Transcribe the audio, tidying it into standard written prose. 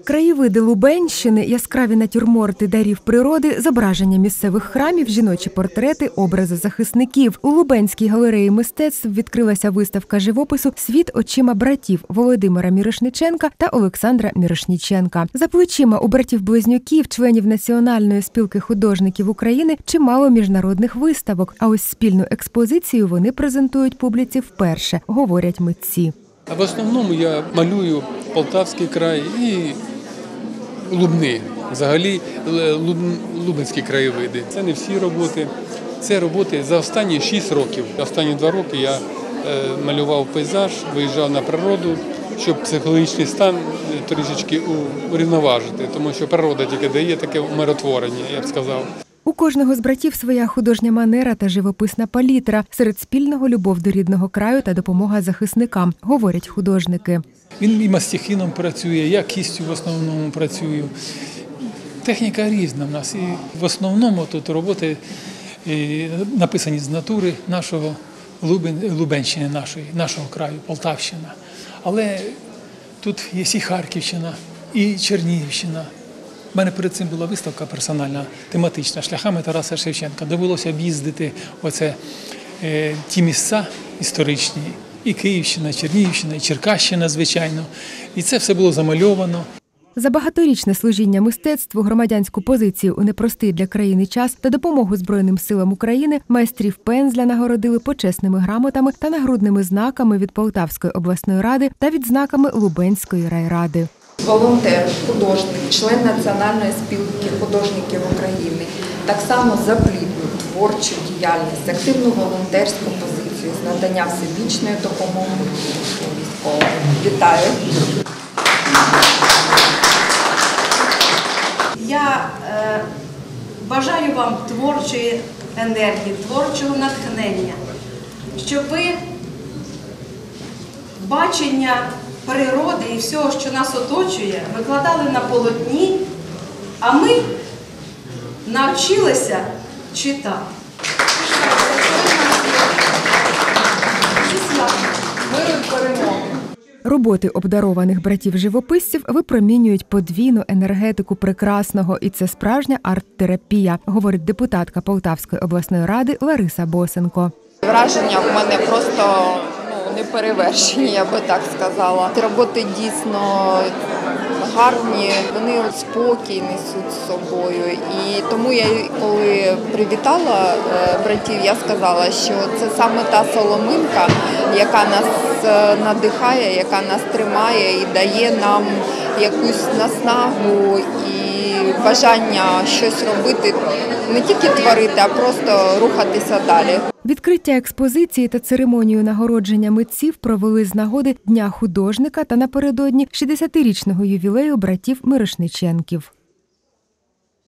Краєвиди Лубенщини, яскраві натюрморти дарів природи, зображення місцевих храмів, жіночі портрети, образи захисників. У Лубенській галереї мистецтв відкрилася виставка живопису «Світ очима братів» Володимира Мірошниченка та Олександра Мірошніченка. За плечима у братів-близнюків, членів Національної спілки художників України, чимало міжнародних виставок. А ось спільну експозицію вони презентують публіці вперше, говорять митці. В основному я малюю Полтавський край і Лубни, взагалі лубенські краєвиди. Це не всі роботи, це роботи за останні 6 років. Останні 2 роки я малював пейзаж, виїжджав на природу, щоб психологічний стан трішечки урівноважити, тому що природа тільки дає таке умиротворення, я б сказав. У кожного з братів своя художня манера та живописна палітра. Серед спільного любов до рідного краю та допомога захисникам, говорять художники. Він і мастихином працює, я кістю в основному працюю. Техніка різна в нас. І в основному тут роботи написані з натури нашого Лубенщини, нашого краю, Полтавщина. Але тут є і Харківщина, і Чернігівщина. У мене перед цим була виставка персональна, тематична, шляхами Тараса Шевченка. Довелося об'їздити ті місця історичні. І Київщина, і Чернігівщина, і Черкащина, звичайно. І це все було замальовано. За багаторічне служіння мистецтву, громадянську позицію у непростий для країни час та допомогу Збройним силам України майстрів пензля нагородили почесними грамотами та нагрудними знаками від Полтавської обласної ради та відзнаками Лубенської райради. Волонтер, художник, член Національної спілки художників України. Так само за плідну творчу діяльність, активну волонтерську позицію з надання всебічної допомоги військовим. Вітаю! Я бажаю вам творчої енергії, творчого натхнення, щоб ви бачення природи і всього, що нас оточує, викладали на полотні, а ми навчилися читати. Миру й перемоги! Роботи обдарованих братів-живописців випромінюють подвійну енергетику прекрасного, і це справжня арт-терапія, говорить депутатка Полтавської обласної ради Лариса Босенко. Враження в мене просто неперевершені, я би так сказала. Роботи дійсно гарні, вони спокій несуть з собою. І тому я, коли привітала братів, я сказала, що це саме та соломинка, яка нас надихає, яка нас тримає і дає нам якусь наснагу і бажання щось робити, не тільки творити, а просто рухатися далі. Відкриття експозиції та церемонію нагородження митців провели з нагоди Дня художника та напередодні 60-річного ювілею братів Мірошниченків.